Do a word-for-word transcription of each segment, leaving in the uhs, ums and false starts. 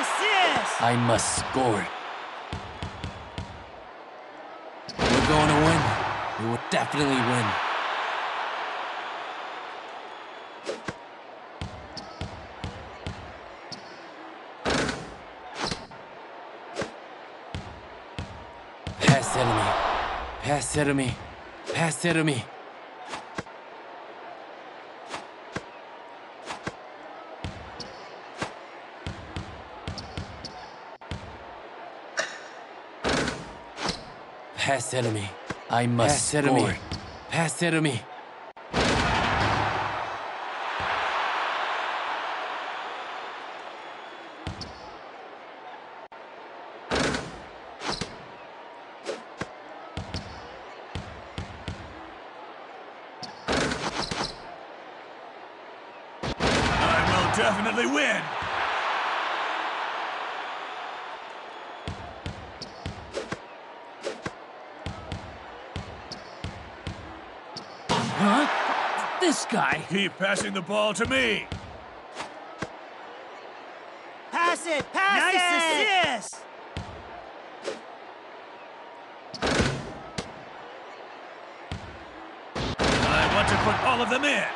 assist! I must score it. We're going to win. We will definitely win. Pass enemy. Pass enemy. Pass enemy. Pass enemy. I must Pass score enemy. it. Pass enemy. Definitely win! Huh? This guy. Keep passing the ball to me! Pass it! Pass nice it! Nice assist! I want to put all of them in!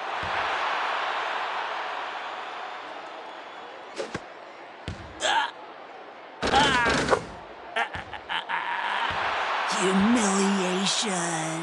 Humiliation.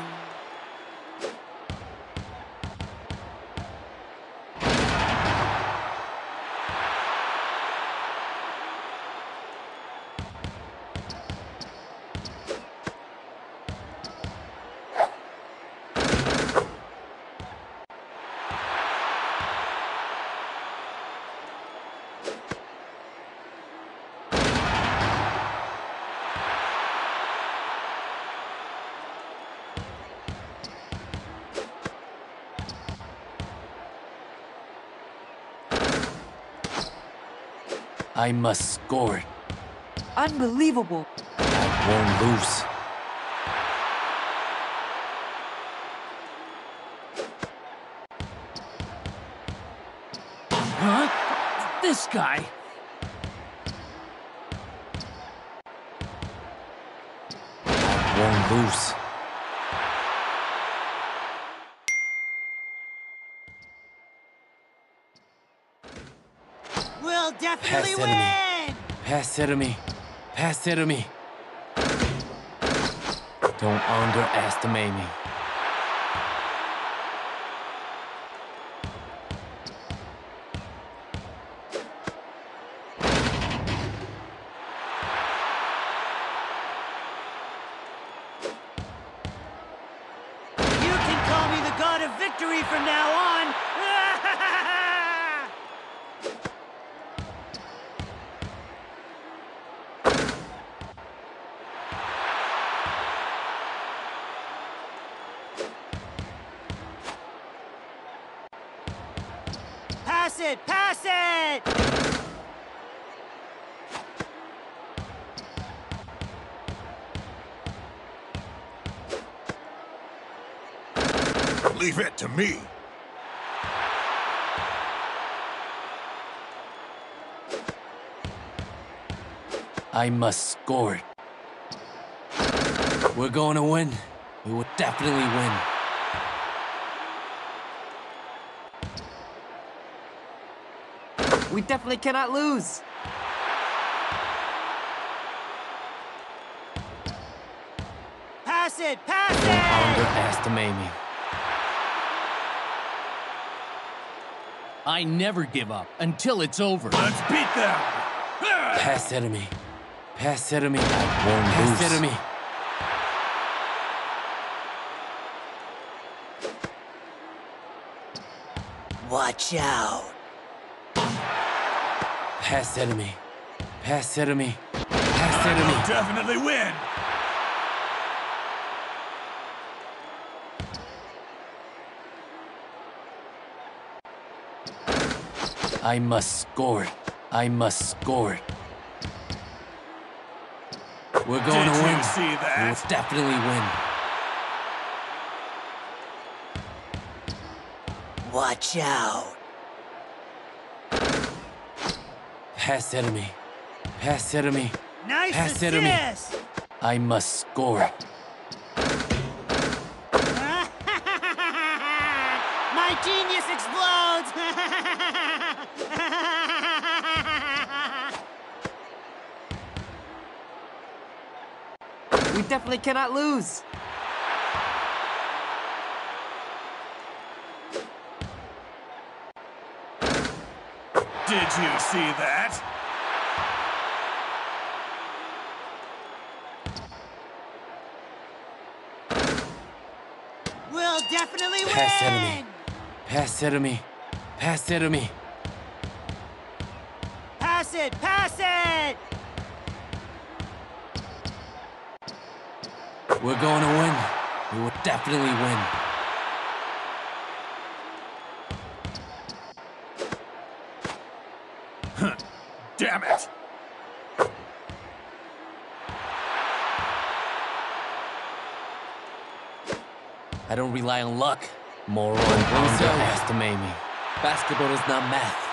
I must score it. Unbelievable. I won't lose. Huh? This guy. I won't lose. We'll definitely Pass win! enemy. Pass enemy. Pass enemy. Don't underestimate me. You can call me the god of victory from now on! Pass it! Pass it! Leave it to me! I must score it. We're going to win. We will definitely win. We definitely cannot lose. Pass it! Pass Don't it! underestimate me. I never give up until it's over. Let's beat them! Pass enemy. Pass enemy. I won't Pass lose. enemy. Watch out. Pass enemy. Pass enemy. Pass enemy. I'll definitely win! I must score it. I must score it. We're going Did to you win. see that? We will definitely win. Watch out. Pass enemy. Pass it to me. Nice Pass it to me. assist! I must score. My genius explodes! We definitely cannot lose. Did you see that? We'll definitely win! Pass it to me. Pass it to me. Pass it to me. Pass it! Pass it! We're going to win. We will definitely win. Damn it! I don't rely on luck. More on underestimate me. Basketball is not math.